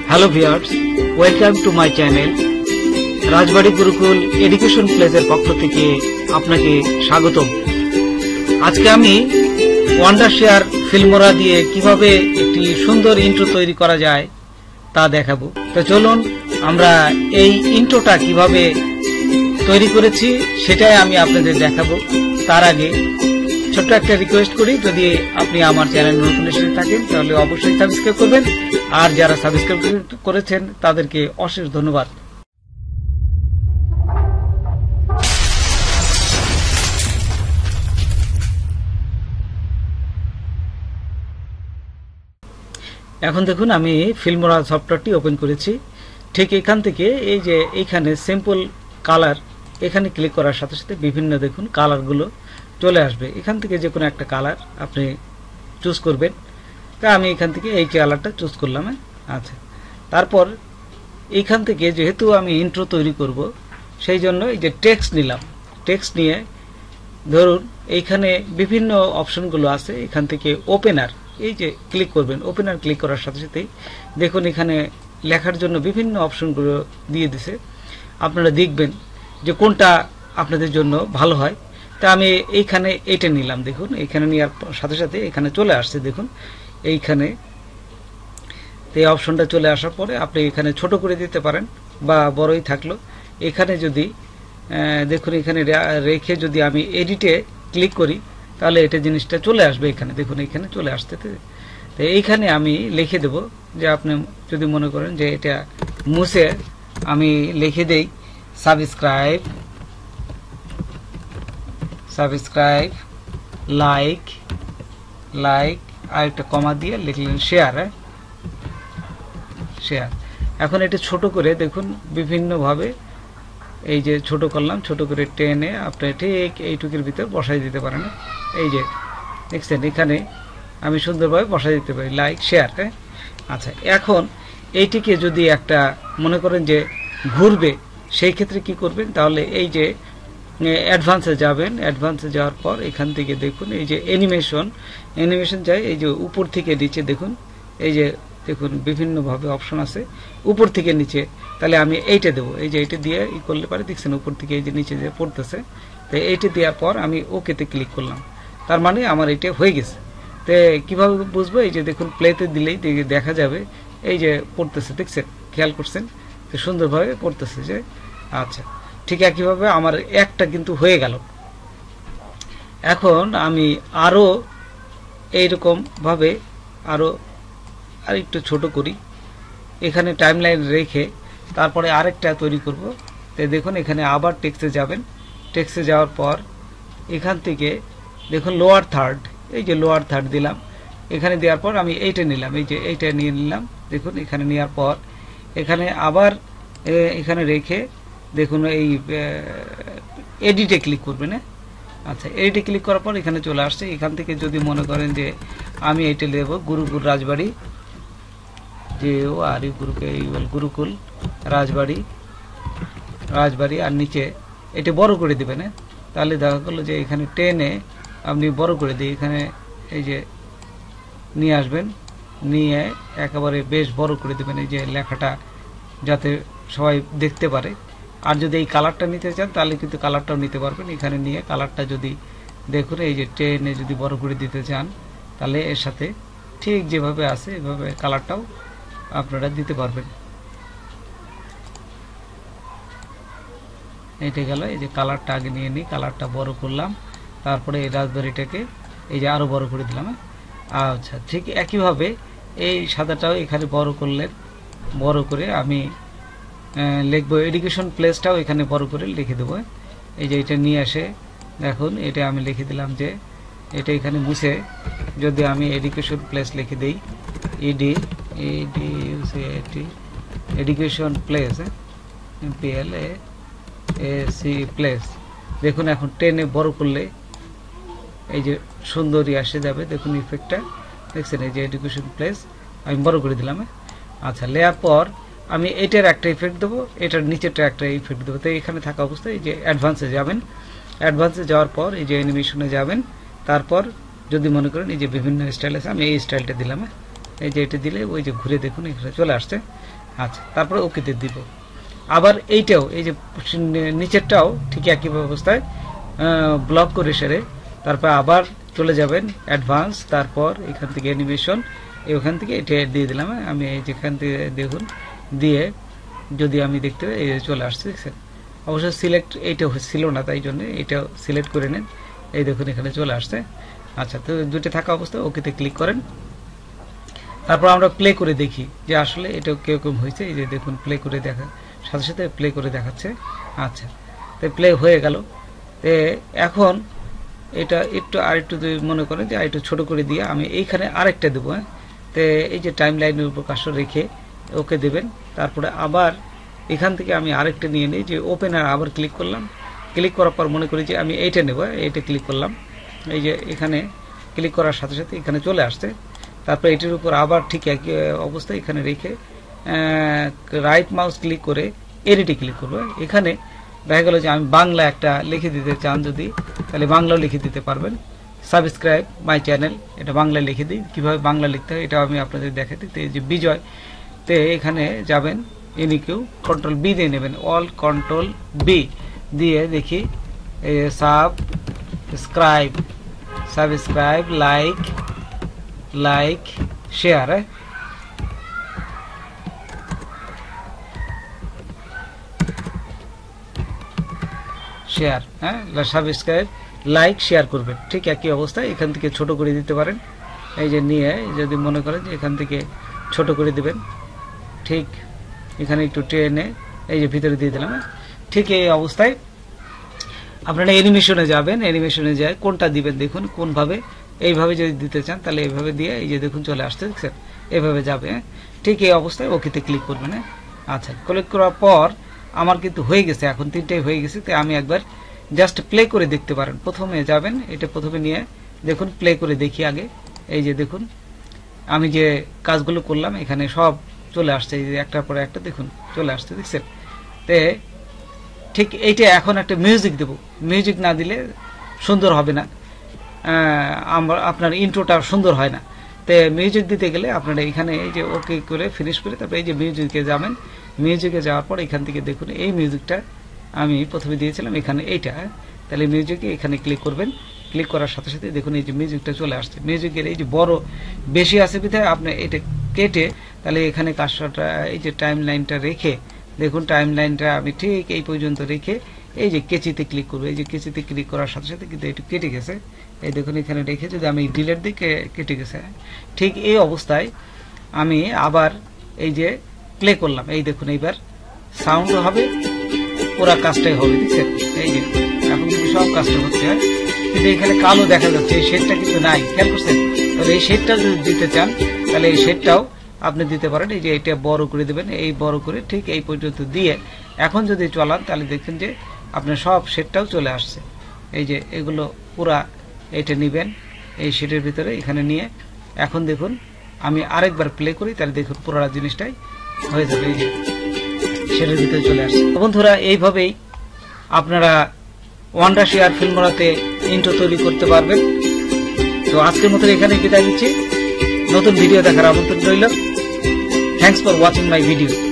Hello viewers, welcome to my channel. Rajbari Gurukul education প্লেসের পক্ষ থেকে আপনাকে স্বাগতম। আজকে আমি ওয়ান্ডারশেয়ার ফিল্মোরা দিয়ে কিভাবে একটি সুন্দর ইন্ট্রো তৈরি করা যায় তা দেখাবো। তো চলুন আমরা এই ইন্ট্রোটা কিভাবে তৈরি করেছি সেটাই আমি আপনাদের দেখাবো। তার আগে ছোট্ট একটা রিকোয়েস্ট করি, যদি আপনি আমার চ্যানেল নতুন এসে থাকেন তাহলে অবশ্যই সাবস্ক্রাইব করবেন, আর যারা সাবস্ক্রাইব করেছেন তাদেরকে অশেষ ধন্যবাদ। এখন দেখুন আমি ফিল্মোরা সফটওয়্যারটি ওপেন করেছি। ঠিক এখান থেকে এই যে এইখানে সিম্পল কালার, এখানে ক্লিক করার সাথে সাথে বিভিন্ন দেখুন কালারগুলো চলে আসবে। এখান থেকে যে কোনো একটা কালার আপনি চুজ করবেন। তা আমি এখান থেকে এই কালারটা চুজ করলাম। আচ্ছা, তারপর এইখান থেকে যেহেতু আমি ইন্ট্রো তৈরি করব সেই জন্য এই যে টেক্সট নিলাম। টেক্সট নিয়ে ধরুন এইখানে বিভিন্ন অপশনগুলো আছে, এখান থেকে ওপেনার এই যে ক্লিক করবেন। ওপেনার ক্লিক করার সাথে সাথেই দেখুন এখানে লেখার জন্য বিভিন্ন অপশনগুলো দিয়ে দিছে। আপনারা দেখবেন যে কোনটা আপনাদের জন্য ভালো হয়। তা আমি এইখানে এইটা নিলাম। দেখুন এইখানে নেওয়ার সাথে সাথে এখানে চলে আসছে। দেখুন এইখানে এই অপশনটা চলে আসার পরে আপনি এখানে ছোট করে দিতে পারেন বা বড়ই থাকলো। এখানে যদি দেখুন এখানে রেখে যদি আমি এডিটে ক্লিক করি তাহলে এটা জিনিসটা চলে আসবে। এখানে দেখুন এখানে চলে আসতে। তো এইখানে আমি লিখে দেব যে আপনি যদি মনে করেন যে এটা মুছে আমি লিখে দেই সাবস্ক্রাইব লাইক আর একটা কমা দিয়ে লিখলেন শেয়ার। এখন এটা ছোট করে দেখুন বিভিন্নভাবে এই যে ছোট করলাম, ছোট করে টেনে আপনি ঠিক এইটুকুর ভিতর বসাই দিতে পারেন। এই যে দেখছেন এখানে আমি সুন্দরভাবে বসাই দিতে পারি লাইক শেয়ার। আচ্ছা, এখন এইটিকে যদি একটা মনে করেন যে ঘুরবে, সেই ক্ষেত্রে কি করবেন, তাহলে এই যে অ্যাডভান্সে যাবেন। অ্যাডভান্সে যাওয়ার পর এখান থেকে দেখুন এই যে অ্যানিমেশন যায় এই যে উপর থেকে নিচে দেখুন এই যে দেখুন বিভিন্নভাবে অপশন আছে উপর থেকে নিচে। তাহলে আমি এইটা দেবো, এই যে এইটা দিয়ে ই করলে পারে দেখছেন উপর থেকে এই যে নিচে যে পড়তেছে। তো এইটা দেওয়ার পর আমি ওকেতে ক্লিক করলাম, তার মানে আমার এইটা হয়ে গেছে। তো কীভাবে বুঝবো, এই যে দেখুন প্লেতে দিলেই দেখা যাবে এই যে পড়তেছে, দেখছেন খেয়াল করছেন তো সুন্দরভাবে পড়তেছে যে। আচ্ছা, ঠিক একইভাবে আমার একটা কিন্তু হয়ে গেল। এখন আমি আরও এইরকমভাবে আরও একটু ছোট করি, এখানে টাইমলাইন রেখে তারপরে আরেকটা তৈরি করব। তো দেখুন এখানে আবার টেক্সটে যাবেন। টেক্সটে যাওয়ার পর এখান থেকে দেখুন লোয়ার থার্ড, এই যে লোয়ার থার্ড দিলাম। এখানে দেওয়ার পর আমি এইটা নিলাম, এই যে এইটা নিয়ে নিলাম। দেখুন এখানে নেওয়ার পর এখানে আবার এখানে রেখে দেখুন এই এডিটে ক্লিক করবেন। আচ্ছা, এডিটে ক্লিক করার পর এখানে চলে আসছে। এখান থেকে যদি মনে করেন যে আমি এইটা দেবো গুরুকুল রাজবাড়ি, যে ও আর গুরুকুল রাজবাড়ি আর নিচে এটা বড় করে দিবেন। তাহলে দেখা গেলো যে এখানে টেনে আপনি বড় করে দিই, এখানে এই যে নিয়ে আসবেন, নিয়ে একেবারে বেশ বড় করে দিবেন এই যে লেখাটা, যাতে সবাই দেখতে পারে। আর যদি এই কালারটা নিতে চান তাহলে কিন্তু কালারটাও নিতে পারবেন। এখানে নিয়ে কালারটা যদি দেখুন এই যে টেনে যদি বড় করে দিতে চান তাহলে এর সাথে ঠিক যেভাবে আছে এভাবে কালারটাও আপনারা দিতে পারবেন। এইটা গেল, এই যে কালারটা আগে নিয়ে নিই, কালারটা বড় করলাম, তারপরে এই রাজবাড়িটাকে এই যে আরো বড় করে দিলাম। আচ্ছা, ঠিক একইভাবে এই সাদাটাও এখানে বড় করলেন, বড় করে আমি লিখবো এডুকেশন প্লেসটাও এখানে বড় করে লিখে দেবো। এই যে এটা নিয়ে আসে দেখুন এটা আমি লিখে দিলাম যে এটা এখানে মুছে যদি আমি এডুকেশন প্লেস লিখে দিই, এডুকেশন প্লেস প্লেস। দেখুন এখন টেনে বড় করলে এই যে সুন্দরী আসে যাবে, দেখুন ইফেক্টটা দেখছেন এই যে এডুকেশন প্লেস আমি বড় করে দিলাম। আচ্ছা, লেয়ার পর আমি এটার একটা ইফেক্ট দেবো, এটার নিচেরটা একটা ইফেক্ট দেবো। তো এখানে থাকা অবস্থায় এই যে অ্যাডভান্সে যাবেন। অ্যাডভান্সে যাওয়ার পর এই যে অ্যানিমেশনে যাবেন। তারপর যদি মনে করেন এই যে বিভিন্ন স্টাইল আছে, আমি এই স্টাইলটা দিলাম। এই যে এটা দিলে ওই যে ঘুরে দেখুন এখানে চলে আসছে। আচ্ছা, তারপরে ওকেতে দিব। আবার এইটাও এই যে নিচেরটাও ঠিক একই অবস্থায় ব্লক করে সেরে তারপর আবার চলে যাবেন অ্যাডভান্স, তারপর এখান থেকে অ্যানিমেশন, ওখান থেকে এটা দিয়ে দিলাম। আমি এই যেখান থেকে দেখুন দিয়ে যদি আমি দেখতে পাই এই চলে আসছে, দেখছেন। অবশ্য সিলেক্ট এইটা ছিল না, তাই জন্য এটাও সিলেক্ট করে নেন। এই দেখুন এখানে চলে আসছে। আচ্ছা, তো দুটো থাকা অবস্থায় ওকেতে ক্লিক করেন। তারপর আমরা প্লে করে দেখি যে আসলে এটা কিরকম হয়েছে। এই যে দেখুন প্লে করে দেখা সাথে সাথে প্লে করে দেখাচ্ছে। আচ্ছা, তো প্লে হয়ে গেল। তো এখন এটা একটু আরেকটু মনে করেন যে আরেকটু ছোট করে দিয়ে আমি এইখানে আরেকটা দেবো। তো এই যে টাইম লাইনের উপর কাজটা রেখে ওকে দেবেন। তারপরে আবার এখান থেকে আমি আরেকটা নিয়ে নিই, যে ওপেনার আবার ক্লিক করলাম। ক্লিক করার পর মনে করি যে আমি এইটা নেব, এইটা ক্লিক করলাম। এই যে এখানে ক্লিক করার সাথে সাথে এখানে চলে আসছে। তারপর এটির উপর আবার ঠিক একই অবস্থায় এখানে রেখে রাইট মাউস ক্লিক করে এডিটে ক্লিক করবো। এখানে দেখা গেল যে আমি বাংলা একটা লিখে দিতে চান যদি, তাহলে বাংলাও লিখে দিতে পারবেন। সাবস্ক্রাইব মাই চ্যানেল, এটা বাংলা লিখে দিই। কীভাবে বাংলা লিখতে হয় এটা আমি আপনাদের দেখাতে। তো এই যে বিজয়, তে এখানে যাবেন ইনিকিউ কন্ট্রোল বি দিয়ে নেবেন, অল কন্ট্রোল বি দিয়ে দেখি subscribe subscribe like like share, share, হ্যাঁ সাবস্ক্রাইব লাইক শেয়ার করবেন। ঠিক একই অবস্থায় এখান থেকে ছোট করে দিতে পারেন। এই যে নিয়ে যদি মনে করেন যে এখান থেকে ছোট করে দিবেন, ঠিক এখানে একটু টেনে এই যে ভিতরে দিয়ে দিলাম। ঠিক এই অবস্থায় আপনারা অ্যানিমেশনে যাবেন। অ্যানিমেশনে যায় কোনটা দিবেন দেখুন কোনভাবে, এইভাবে যদি দিতে চান তাহলে এইভাবে দিয়ে এই যে দেখুন চলে আসছে, দেখছেন এইভাবে যাবে। ঠিক এই অবস্থায় ওকেতে ক্লিক করবেন। আচ্ছা, ক্লিক করার পর আমার কিন্তু হয়ে গেছে, এখন তিনটাই হয়ে গেছে। তো আমি একবার জাস্ট প্লে করে দেখতে পারেন। প্রথমে যাবেন, এটা প্রথমে নিয়ে দেখুন প্লে করে দেখি আগে। এই যে দেখুন আমি যে কাজগুলো করলাম এখানে সব চলে আসছে, এই যে একটার পরে একটা দেখুন চলে আসছে, দেখছেন। তে ঠিক এইটা এখন একটা মিউজিক দেব। মিউজিক না দিলে সুন্দর হবে না, আপনার ইন্ট্রোটা সুন্দর হয় না। তো মিউজিক দিতে গেলে আপনারা এখানে এই যে ওকে করে ফিনিশ করে তারপরে এই যে মিউজিকে যাবেন। মিউজিকে যাওয়ার পর এখান থেকে দেখুন এই মিউজিকটা আমি প্রথমে দিয়েছিলাম এখানে এইটা, তাহলে মিউজিকে এখানে ক্লিক করবেন। ক্লিক করার সাথে সাথে দেখুন এই যে মিউজিকটা চলে আসছে। মিউজিকের এই যে বড় বেশি আছে বিধায় আপনি এটা কেটে তাহলে এখানে কাজটা এই যে টাইম লাইনটা রেখে দেখুন টাইম লাইনটা আমি ঠিক এই পর্যন্ত রেখে এই যে কেচিতে ক্লিক করবো। এই যে কেচিতে ক্লিক করার সাথে সাথে কিন্তু একটু কেটে গেছে। এই দেখুন এখানে রেখে যদি আমি ডিলেট দিই কেটে গেছে। ঠিক এই অবস্থায় আমি আবার এই যে প্লে করলাম, এই দেখুন এইবার সাউন্ড হবে, পুরা কাজটাই হবে, দেখছেন। এই যে এখন কিন্তু সব কাজটা হচ্ছে, কিন্তু এখানে কালো দেখা যাচ্ছে, এই শেডটা কিন্তু নাই, খেয়াল করছেন। তবে এই শেডটা যদি দিতে চান তাহলে এই শেডটাও আপনি দিতে পারেন। এই যে এটা বড় করে দেবেন, এই বড় করে ঠিক এই পর্যন্ত দিয়ে এখন যদি চলান তাহলে দেখবেন যে আপনার সব শেডটাও চলে আসছে। এই যে এগুলো পুরা এটা নেবেন এই শেডের ভিতরে এখানে নিয়ে এখন দেখুন আমি আরেকবার প্লে করি, তাহলে দেখুন পুরো জিনিসটাই হয়ে যাবে। এই যে শেডের ভিতরে চলে আসছে। বন্ধুরা, এইভাবেই আপনারা ওয়ান্ডারশেয়ার ফিল্মোরাতে ইন্ট্রো তৈরি করতে পারবেন। তো আজকের মতো এখানে বিদায় নিচ্ছি। নতুন ভিডিও দেখার আমন্ত্রণ রইল। Thanks for watching my video.